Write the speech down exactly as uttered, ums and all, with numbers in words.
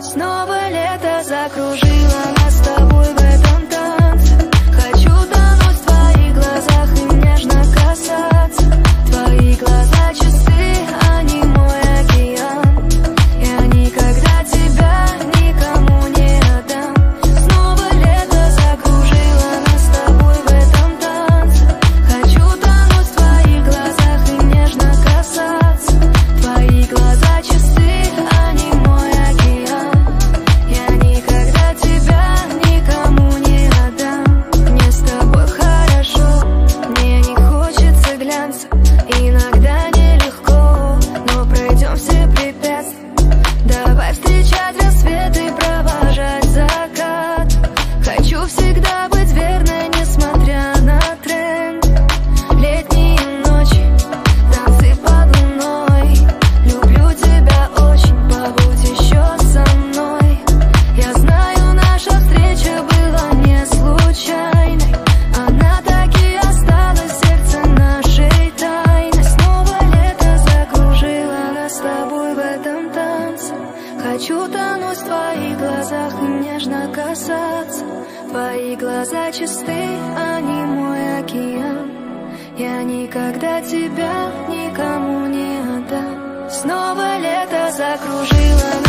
Снова лето закружило нас с тобой в этом танце. Хочу тонуть в твоих глазах и нежно касаться. Твои глаза чисты, они мой океан. Я никогда тебя никому не отдам. Снова лето закружило нас с тобой в этом танце. Хочу тонуть в твоих глазах и нежно касаться. Твои глаза чисты, они мой океан. Я никогда тебя никому не отдам. Мне с тобой хорошо, мне не хочется глянца. Иногда нелегко, но пройдем все препятствия. Давай встречать рассвет и провожать закат. Хочу всегда быть верной, несмотря на тренд. Летние ночи, танцы под луной. Люблю тебя очень, побудь еще со мной. Я знаю, наша встреча была не случайной. Она так и осталась в сердце нашей тайной. Снова лето закружило нас с тобой в этом танце. Хочу тонуть в твоих глазах и нежно касаться. Твои глаза чисты, они мой океан. Я никогда тебя никому не отдам. Снова лето закружило